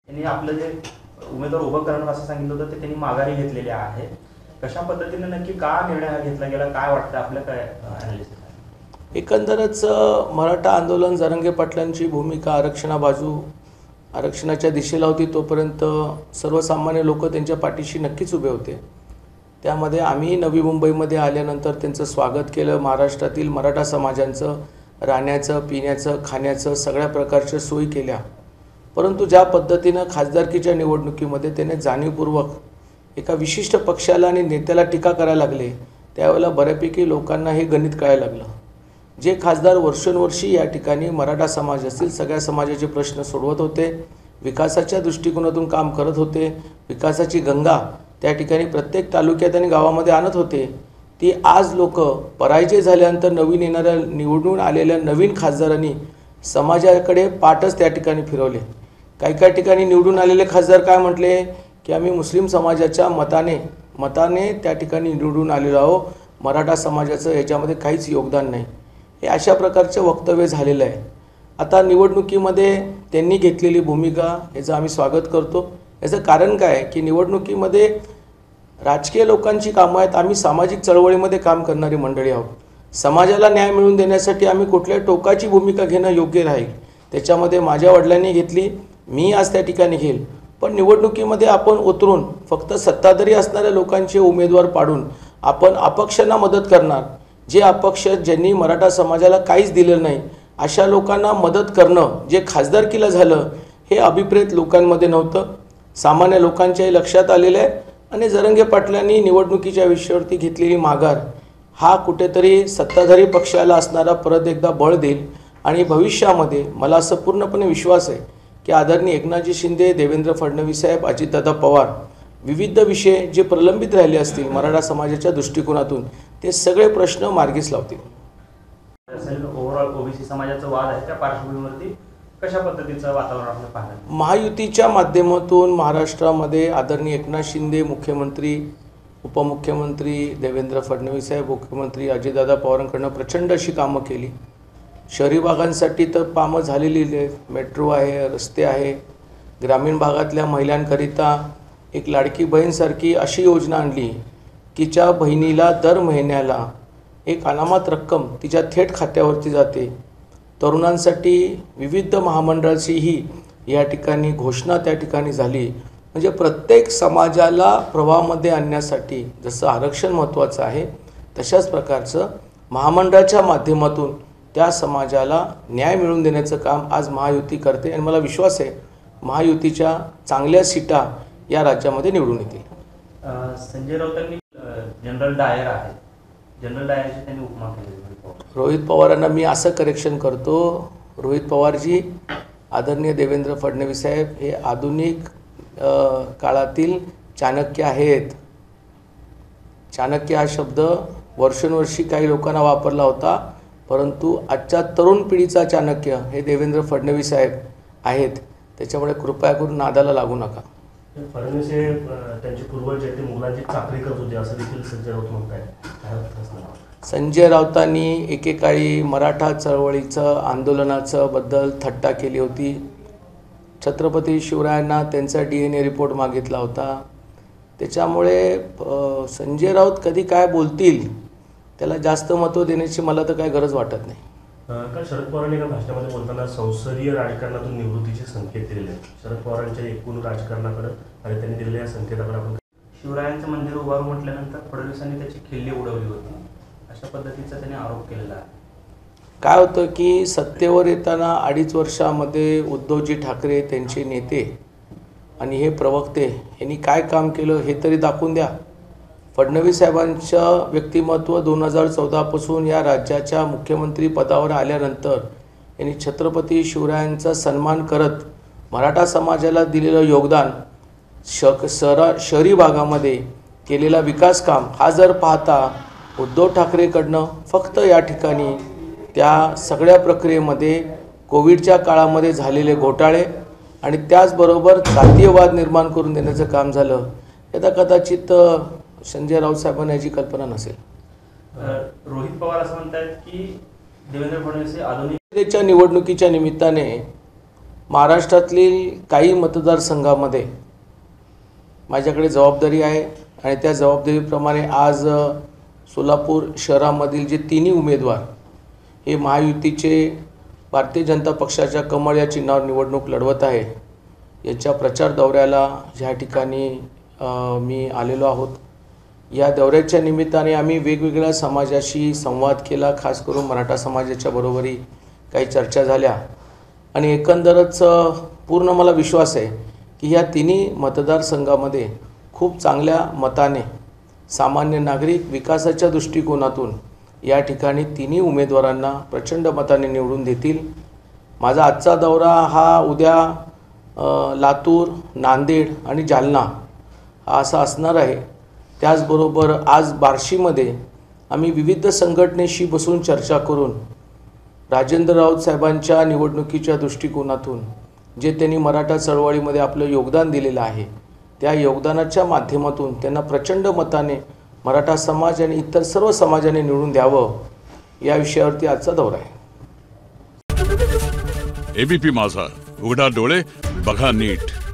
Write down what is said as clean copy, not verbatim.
त्यांनी आपलं जे उमेदवार उभं करणं असं सांगितलं होतं ते त्यांनी माघारी घेतलेले आहे. कशा पद्धतीने नक्की का निर्णय हा घेतला गेला, काय वाटतं, आपलं काय ॲनालिसिस आहे? एकंदरच मराठा आंदोलन जरांगे पाटलांची भूमिका आरक्षणाच्या दिशेला होती. तोपर्यंत सर्वसामान्य लोक त्यांच्या पाठीशी नक्कीच उभे होते. त्यामध्ये आम्ही नवी मुंबईमध्ये आल्यानंतर त्यांचं स्वागत केलं. महाराष्ट्रातील मराठा समाजांचं राहण्याचं, पिण्याचं, खाण्याचं सगळ्या प्रकारच्या सोयी केल्या. परंतु ज्या पद्धतीनं खासदारकीच्या निवडणुकीमध्ये त्याने जाणीवपूर्वक एका विशिष्ट पक्षाला आणि नेत्याला टीका करायला लागले, त्यावेळेला बऱ्यापैकी लोकांना हे गणित कळायला लागलं. जे खासदार वर्षोनवर्षी या ठिकाणी मराठा समाज असतील सगळ्या समाजाचे प्रश्न सोडवत होते, विकासाच्या दृष्टिकोनातून काम करत होते, विकासाची गंगा त्या ठिकाणी प्रत्येक तालुक्यात आणि गावामध्ये आणत होते, ती आज लोक पराजय झाल्यानंतर नवीन येणाऱ्या निवडून आलेल्या नवीन खासदारांनी समाजाकडे पाठच त्या ठिकाणी फिरवले. काही ठिकाणी निवडून आलेले खासदार काय म्हटले की आम्ही मुस्लिम समाजाच्या मताने त्या ठिकाणी निवडून आलेलो आहो, मराठा समाजाचं याच्यामध्ये काहीच योगदान नाही. हे अशा प्रकारचे वक्तव्य झालेलं आहे. आता निवडणुकीमध्ये त्यांनी घेतलेली भूमिका याचं आम्ही स्वागत करतो. याचं कारण काय की निवडणुकीमध्ये राजकीय लोकांची कामं आहेत, आम्ही सामाजिक चळवळीमध्ये काम करणारी मंडळी आहोत. समाजाला न्याय मिळवून देण्यासाठी आम्ही कुठल्या टोकाची भूमिका घेणं योग्य राहील. त्याच्यामध्ये माझ्या वडिलांनी घेतली, मी आज त्या ठिकाणी घेईल. पण निवडणुकीमध्ये आपण उतरून फक्त सत्ताधारी असणाऱ्या लोकांचे उमेदवार पाडून आपण अपक्षांना मदत करणार, जे अपक्ष ज्यांनी मराठा समाजाला काहीच दिलेलं नाही अशा लोकांना मदत करणं जे खासदारकीला झालं हे अभिप्रेत लोकांमध्ये नव्हतं, सामान्य लक्षात लक्षात आलेलं आहे. आणि जरांगे पाटलांनी निवडणुकीच्या विषयावरती घेतलेली माघार हा कुठेतरी सत्ताधारी पक्षाला असणारा परत एकदा बळ देईल. आणि भविष्यामध्ये मला असं पूर्णपणे विश्वास आहे की आदरणीय एकनाथजी शिंदे, देवेंद्र फडणवीस साहेब, अजितदादा पवार विविध विषय जे प्रलंबित राहिले असतील मराठा समाजाच्या दृष्टिकोनातून ते सगळे प्रश्न मार्गीस लावतील. ओव्हरऑल ओबीसी समाजाचा वाद आहे, त्या पार्श्वभूमीवरती कशा पद्धतीचं वातावरण आपल्याला पाहायला? महायुतीच्या माध्यमातून महाराष्ट्रामध्ये आदरणीय एकनाथ शिंदे मुख्यमंत्री, उपमुख्यमंत्री देवेंद्र फडणवीस साहेब मुख्यमंत्री, अजितदादा पवारांकडनं प्रचंड अशी कामं केली. शहरी भागांसाठी तर कामं झालेली आहेत, मेट्रो आहे, रस्ते आहे. ग्रामीण भागातल्या महिलांकरिता एक लाडकी बहीणसारखी अशी योजना आणली की ज्या बहिणीला दर महिन्याला एक अनामत रक्कम तिच्या थेट खात्यावरती जाते. तरुणांसाठी विविध महामंडळाचीही या ठिकाणी घोषणा त्या ठिकाणी झाली. म्हणजे प्रत्येक समाजाला प्रवाहामध्ये आणण्यासाठी जसं आरक्षण महत्त्वाचं आहे तशाच प्रकारचं महामंडळाच्या माध्यमातून त्या समाजाला न्याय मिळवून देण्याचं काम आज महायुती करते. आणि मला विश्वास आहे महायुतीच्या चांगल्या सीटा या राज्यामध्ये निवडून येतील. संजय राऊतांनी जनरल डायर आहे, जनरल डायरची त्यांनी उपमा केली. रोहित पवारांना मी असं करेक्शन करतो, रोहित पवारजी आदरणीय देवेंद्र फडणवीस साहेब हे आधुनिक काळातील चाणक्य आहेत. चाणक्य हा शब्द वर्षोनवर्षी काही लोकांना वापरला होता, परंतु आजच्या तरुण पिढीचा चाणक्य हे देवेंद्र फडणवीस साहेब आहेत. त्याच्यामुळे कृपया करून नादाला लागू नका. फडणवीस हे त्यांचे पूर्वज जे ते मुलांची चाकरी करत होते असं देखील संजय राऊत म्हणतात. संजय राऊतांनी एकेकाळी मराठा चळवळीचं आंदोलनाचं बद्दल थट्टा केली होती. छत्रपती शिवरायांना त्यांचा DNA रिपोर्ट मागितला होता. त्याच्यामुळे संजय राऊत कधी काय बोलतील त्याला जास्त महत्त्व देण्याची मला तर काय गरज वाटत नाही. काल शरद पवारांनी एका भाषणामध्ये बोलताना संसदीय राजकारणातून निवृत्तीचे संकेत दिलेले आहेत. शरद पवारांच्या एकूण राजकारणाकडे आणि त्यांनी दिलेल्या या संकेताकडे आपण शिवरायांचं मंदिर उभारू म्हटल्यानंतर फडणवीसांनी त्याची खिल्ली उडवली होती अशा पद्धतीचा त्यांनी आरोप केलेला आहे. काय होतं की सत्तेवर येताना 2.5 वर्षामध्ये उद्धवजी ठाकरे त्यांचे नेते आणि हे प्रवक्ते यांनी काय काम केलं हे तरी दाखवून द्या. फडणवीस साहेबांचं व्यक्तिमत्व 2014पासून या राज्याच्या मुख्यमंत्री पदावर आल्यानंतर यांनी छत्रपती शिवरायांचा सन्मान करत मराठा समाजाला दिलेलं योगदान, शहरी भागामध्ये केलेला विकास काम हा जर पाहता उद्धव ठाकरेकडनं फक्त या ठिकाणी त्या सगळ्या प्रक्रियेमध्ये कोविडच्या काळामध्ये झालेले घोटाळे आणि त्याचबरोबर जातीयवाद निर्माण करून देण्याचं काम झालं. याचा कदाचित संजय राऊत साहेबांना याची कल्पना नसेल. रोहित पवार असं म्हणतात की देवेंद्र फडणवीस हे आधुनिक निवडणुकीच्या निमित्ताने महाराष्ट्रातील काही मतदारसंघामध्ये माझ्याकडे जबाबदारी आहे आणि त्या जबाबदारीप्रमाणे आज सोलापूर शहरामधील जे तिन्ही उमेदवार हे महायुतीचे भारतीय जनता पक्षाच्या कमळ या चिन्हावर निवडणूक लढवत आहे याच्या प्रचार दौऱ्याला ह्या ठिकाणी मी आलेलो आहोत। या दौऱ्याच्या निमित्ताने आम्ही वेगवेगळ्या समाजाशी संवाद केला, खास करून मराठा समाजाच्या बरोबरी काही चर्चा झाल्या आणि एकंदरच पूर्ण मला विश्वास आहे की ह्या तिन्ही मतदारसंघामध्ये खूप चांगल्या मताने सामान्य नागरिक विकासाच्या दृष्टिकोनातून या ठिकाणी तिन्ही उमेदवारांना प्रचंड मताने निवडून देतील। माझा आजचा दौरा हा उद्या लातूर, नांदेड आणि जालना हा असा असणार आहे। त्याचबरोबर आज बार्शीमध्ये आम्ही विविध संघटनेशी बसून चर्चा करून राजेंद्र राऊत साहेबांच्या निवडणुकीच्या दृष्टिकोनातून जे त्यांनी मराठा चळवळीमध्ये आपलं योगदान दिलेलं आहे त्या योगदानाच्या माध्यमातून त्यांना प्रचंड मताने मराठा समाज आणि इतर सर्व समाजाने निवडून द्यावं या विषयावरती आजचा दौरा आहे। एबीपी माझा, उघडा डोळे बघा नीट।